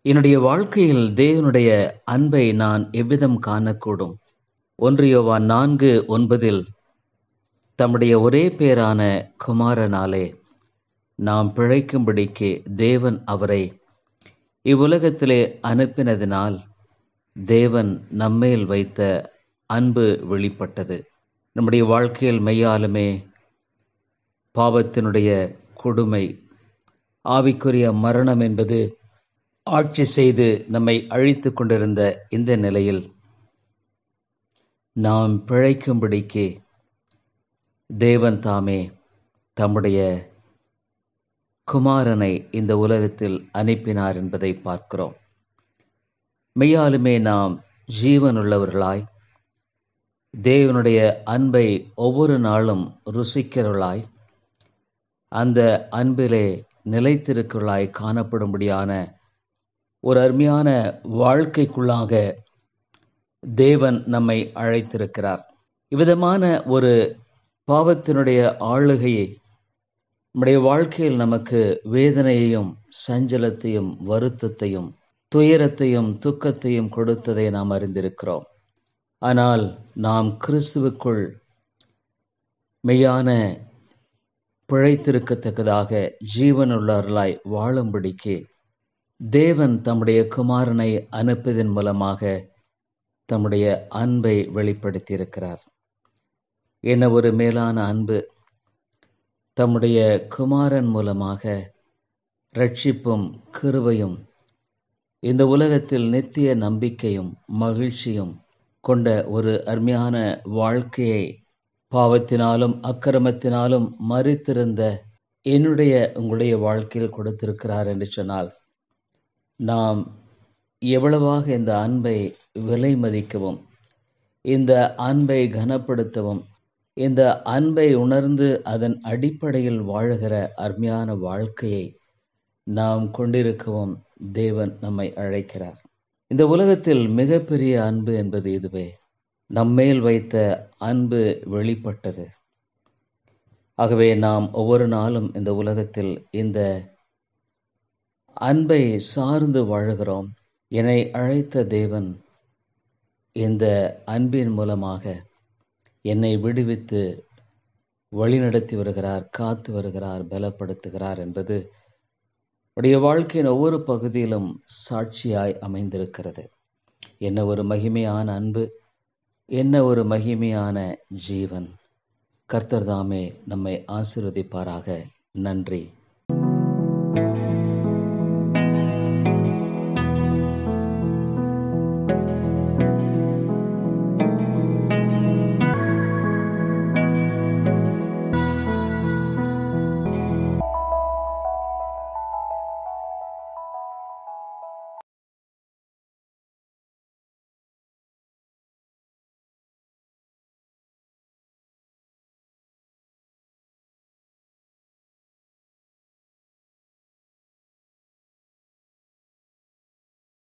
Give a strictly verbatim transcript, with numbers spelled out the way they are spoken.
என்னுடைய வாழ்க்கையில் தேவனுடைய அன்பை நான் எவ்விதம் காணக்கூடும்? ஒன்று யோவான் நான்கு ஒன்பதில் தம்முடைய ஒரே பேரான குமாரனாலே நாம் பிழைக்கும்படிக்கு தேவன் அவரை இவ்வுலகத்திலே அனுப்பினதினால் தேவன் நம்மேல் வைத்த அன்பு வெளிப்பட்டது. நம்முடைய வாழ்க்கையில் மெய்யாலுமே பாவத்தினுடைய கொடுமை, ஆவிக்குரிய மரணம் என்பது ஆட்சி செய்து நம்மை அழித்து கொண்டிருந்த இந்த நிலையில் நாம் பிழைக்கும்படிக்கு தேவன் தாமே தம்முடைய குமாரனை இந்த உலகத்தில் அனுப்பினார் என்பதை பார்க்கிறோம். மெய்யாலுமே நாம் ஜீவனுள்ளவர்களாய் தேவனுடைய அன்பை ஒவ்வொரு நாளும் ருசிக்கிறவர்களாய், அந்த அன்பிலே நிலைத்திருக்கிறவர்களாய் காணப்படும்படியான ஒரு அருமையான வாழ்க்கைக்குள்ளாக தேவன் நம்மை அழைத்திருக்கிறார். இவ்விதமான ஒரு பாவத்தினுடைய ஆளுகையை நம்முடைய வாழ்க்கையில் நமக்கு வேதனையையும் சஞ்சலத்தையும் வருத்தத்தையும் துயரத்தையும் துக்கத்தையும் கொடுத்ததை நாம் அறிந்திருக்கிறோம். ஆனால் நாம் கிறிஸ்துவுக்குள் மெய்யான பிழைத்திருக்கத்தக்கதாக ஜீவனுள்ளவர்களாய் வாழும்படிக்கு தேவன் தம்முடைய குமாரனை அனுப்பியதன் மூலமாக தம்முடைய அன்பை வெளிப்படுத்தியிருக்கிறார். என்ன ஒரு மேலான அன்பு! தம்முடைய குமாரன் மூலமாக இரட்சிப்பும் கிருபையும் இந்த உலகத்தில் நித்திய நம்பிக்கையும் மகிழ்ச்சியும் கொண்ட ஒரு அருமையான வாழ்க்கையை பாவத்தினாலும் அக்கிரமத்தினாலும் மரித்திருந்த என்னுடைய உங்களுடைய வாழ்க்கையில் கொடுத்திருக்கிறார் என்று சொன்னால், நாம் எவ்வளவாக இந்த அன்பை விலை மதிக்கவும், இந்த அன்பை கனப்படுத்தவும், இந்த அன்பை உணர்ந்து அதன் அடிப்படையில் வாழுகிற அருமையான வாழ்க்கையை நாம் கொண்டிருக்கவும் தேவன் நம்மை அழைக்கிறார். இந்த உலகத்தில் மிகப்பெரிய அன்பு என்பது இதுவே. நம்மேல் வைத்த அன்பு வெளிப்பட்டது. ஆகவே நாம் ஒவ்வொரு நாளும் இந்த உலகத்தில் இந்த அன்பை சார்ந்து வாழுகிறோம். என்னை அழைத்த தேவன் இந்த அன்பின் மூலமாக என்னை விடுவித்து வழிநடத்தி வருகிறார், காத்து வருகிறார், பலப்படுத்துகிறார் என்பது உடைய வாழ்க்கையின் ஒவ்வொரு பகுதியிலும் சாட்சியாய் அமைந்திருக்கிறது. என்ன ஒரு மகிமையான அன்பு, என்ன ஒரு மகிமையான ஜீவன்! கர்த்தர் தாமே நம்மை ஆசீர்வதிப்பாராக. நன்றி.